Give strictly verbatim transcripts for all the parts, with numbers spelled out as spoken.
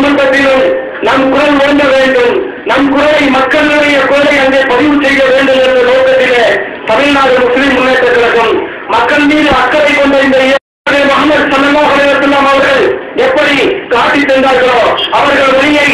நாடாளுமன்றத்திலும் நம் குரல் ஓங்க வேண்டும், நம் குரலை மக்களுடைய குரலை அங்கே பதிவு செய்ய வேண்டும் என்ற நோக்கத்திலே தமிழ்நாடு முஸ்லிம் முன்னேற்ற கழகம் மக்கள் மீது அக்கறை கொண்ட இந்த முகமது ஸல்லல்லாஹு அலைஹி வஸல்லம் அவர்கள் எப்படி காட்டி தந்தார்களோ அவர்கள் வழியை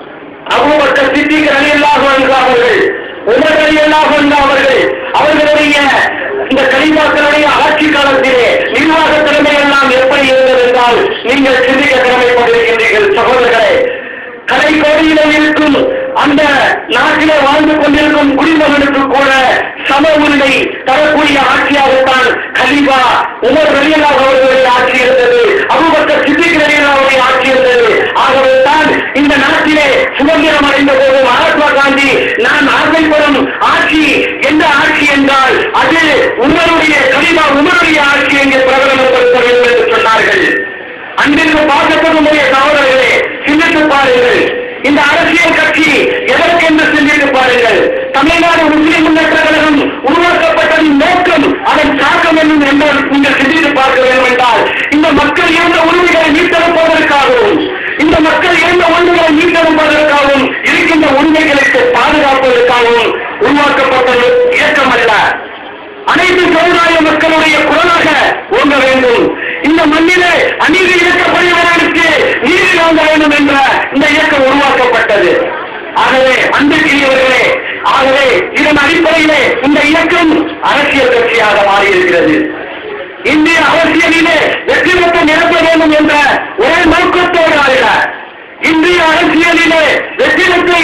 அபூபக்கர் சித்திக் ரலியல்லாஹு அன்ஹு அவர்கள், உமர் ரலியல்லாஹு அன்ஹு அவர்கள் அவர்களுடைய இந்த கலிமாக்களுடைய ஆட்சி காலத்திலே நிர்வாக திறமை எல்லாம் எப்படி இருந்தது என்றால் நீங்கள் சிந்திக்க கடமைப்பட்டிருக்கின்றீர்கள். சகோதரர்களே, கலைக்கோடியிலே இருக்கும் அந்த நாட்டிலே வாழ்ந்து கொண்டிருக்கும் குடிமகனுக்கு கூட சம உரிமை தரக்கூடிய ஆட்சியாகத்தான் கலீஃபா உமர் ரலியல்லாஹு அவர்களுடைய ஆட்சி இருந்தது, அபூபக்கர் சித்திக் ரலியல்லாஹுடைய ஆட்சி இருந்தது. ஆகவே தான் இந்த நாட்டிலே சுதந்திரம் அடைந்த போது மகாத்மா காந்தி நான் ஆசைப்படும் ஆட்சி எந்த ஆட்சி என்றால் அது உமருடைய கலீஃபா உமருடைய ஆட்சி என்று பிரகடனப்படுத்த வேண்டும் என்று சொன்னார்கள். அன்பிற்கு பார்க்கப்படும் சகோதரர்களே, சிந்தித்து பாருங்கள், இந்த அரசியல் கட்சி எதற்கென்று சிந்தித்து பாருங்கள். தமிழ்நாடு முஸ்லிம் முன்னேற்ற கழகம் உருவாக்கப்பட்டதின் நோக்கம், அதன் தாக்கம் என்னும் என்று நீங்கள் சிந்தித்து பார்க்க வேண்டும் என்றால் இந்த மக்கள் இருந்த உரிமைகளை மீட்டெடுப்பதற்காகவும் இந்த மக்கள் இருந்த உரிமைகளை மீட்டெடுப்பதற்காகவும் இருக்கின்ற உரிமைகளுக்கு பாதுகாப்பதற்காகவும் உருவாக்கப்பட்ட இயக்கம் அல்ல. அனைத்து சமுதாய மக்களுடைய குரலாக ஓங்க வேண்டும். இந்த மண்ணிலே அநீதி இழக்கப்படுவதற்கு நீதி வாங்க வேண்டும் என்ற இந்த இயக்கம் உருவாக்கப்பட்டது. ஆகவே அன்புக்குரியவர்களே, ஆகவே இதன் அடிப்படையிலே இந்த இயக்கம் அரசியல் கட்சியாக மாறியிருக்கிறது. இந்திய அரசியலிலே வெற்றி பெற்று நிரப்ப வேண்டும் என்ற ஒரே நோக்கத்தோடு அல்ல, இந்திய அரசியலிலே வெற்றி பெற்றை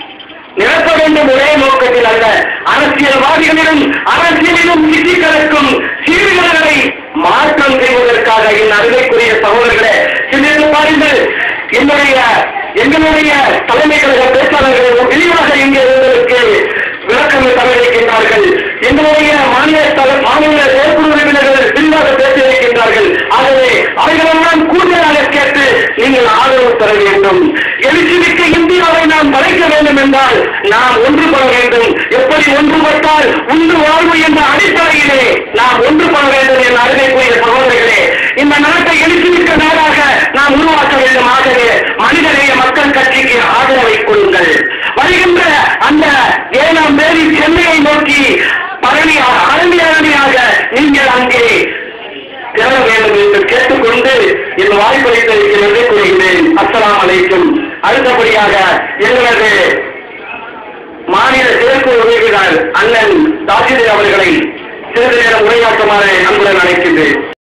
நிரப்ப வேண்டும் ஒரே நோக்கத்தில் அல்ல, அரசியல்வாதிகளிலும் அரசியலிலும் சிசிகளுக்கும் சீர்களை மாற்றம் செய்வதற்காக என் அருமைக்குரிய சகோதரர்களே சிந்தித்து பாருங்கள். என்னுடைய எங்களுடைய தலைமை கழக பேச்சாளர்கள் விரிவாக இங்கே இருந்ததற்கு விளக்கம் தரவிருக்கின்றார்கள். எங்களுடைய மாநில மாநில செயற்குழு உறுப்பினர்கள் விரிவாக பேசியிருக்கின்றார்கள். ஆகவே அவைகளெல்லாம் கூடுதலாக கேட்டு நீங்கள் ஆதரவு தர வேண்டும். எழுச்சிமிக்க இந்தியாவை நாம் படைக்க வேண்டும் என்றால் நாம் ஒன்றுபட வேண்டும். எப்படி ஒன்றுபட்டால் உண்டு வாழ்வு என்ற அடிப்படையிலே நாம் ஒன்றுபட வேண்டும் என்ற அருமைக்குரிய சகோதரர்களே, இந்த நாட்டை எழுச்சிமிக்க நாடாக நாம் உருவாக்க வேண்டும். ஆகவே மனிதநேய மக்கள் கட்சிக்கு ஆதரவை கொடுங்கள். வருகின்ற அந்த ஏழாம் தேதி சென்னையை நோக்கி பரணியாக அரணியாக நீங்கள் அங்கே திரள வேண்டும் என்று கேட்டுக்கொண்டு என் வாய்ப்பளித்ததற்கு நன்றி கூறுகிறேன். அஸ்ஸலாமு அலைக்கும். அடுத்தபடியாக எங்களது மாநில செயற்குழு உறுப்பினர் அண்ணன் தாசில்தார் அவர்களை சிறிது நேரம் உரையாற்றுமாறு அன்புடன் அழைக்கின்றேன்.